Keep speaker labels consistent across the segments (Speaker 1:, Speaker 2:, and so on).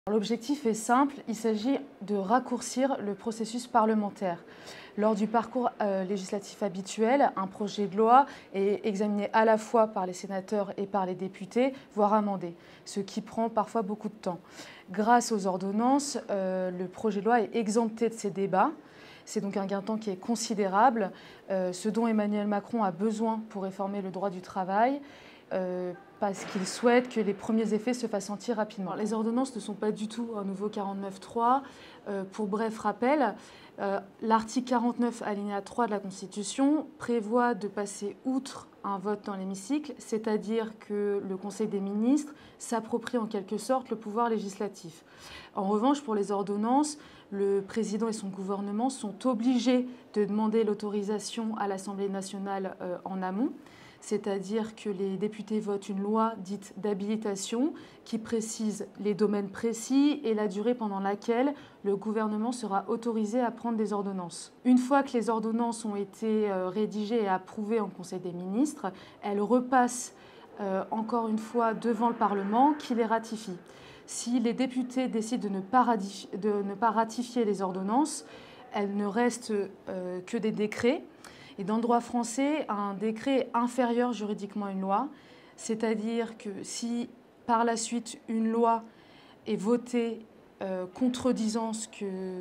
Speaker 1: L'objectif est simple, il s'agit de raccourcir le processus parlementaire. Lors du parcours législatif habituel, un projet de loi est examiné à la fois par les sénateurs et par les députés, voire amendé, ce qui prend parfois beaucoup de temps. Grâce aux ordonnances, le projet de loi est exempté de ces débats. C'est donc un gain de temps qui est considérable, ce dont Emmanuel Macron a besoin pour réformer le droit du travail, parce qu'il souhaite que les premiers effets se fassent sentir rapidement. Les ordonnances ne sont pas du tout un nouveau 49.3. Pour bref rappel, l'article 49 alinéa 3 de la Constitution prévoit de passer outre un vote dans l'hémicycle, c'est-à-dire que le Conseil des ministres s'approprie en quelque sorte le pouvoir législatif. En revanche, pour les ordonnances, le président et son gouvernement sont obligés de demander l'autorisation à l'Assemblée nationale en amont. C'est-à-dire que les députés votent une loi dite d'habilitation qui précise les domaines précis et la durée pendant laquelle le gouvernement sera autorisé à prendre des ordonnances. Une fois que les ordonnances ont été rédigées et approuvées en Conseil des ministres, elles repassent encore une fois devant le Parlement qui les ratifie. Si les députés décident de ne pas ratifier les ordonnances, elles ne restent que des décrets. Et dans le droit français, un décret est inférieur juridiquement à une loi, c'est-à-dire que si par la suite une loi est votée contredisant ce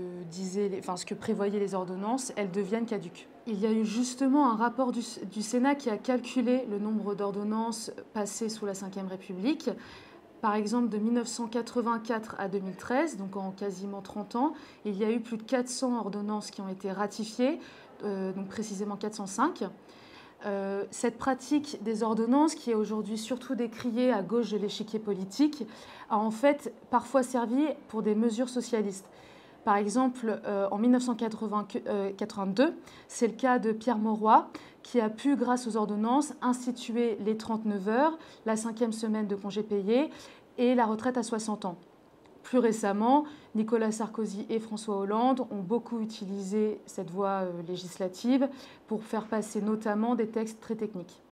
Speaker 1: que prévoyaient les ordonnances, elles deviennent caduques. Il y a eu justement un rapport du Sénat qui a calculé le nombre d'ordonnances passées sous la Ve République. Par exemple, de 1984 à 2013, donc en quasiment 30 ans, il y a eu plus de 400 ordonnances qui ont été ratifiées, donc précisément 405. Cette pratique des ordonnances, qui est aujourd'hui surtout décriée à gauche de l'échiquier politique, a en fait parfois servi pour des mesures socialistes. Par exemple, en 1982, c'est le cas de Pierre Mauroy, qui a pu, grâce aux ordonnances, instituer les 39 heures, la 5e semaine de congés payés et la retraite à 60 ans. Plus récemment, Nicolas Sarkozy et François Hollande ont beaucoup utilisé cette voie législative pour faire passer notamment des textes très techniques.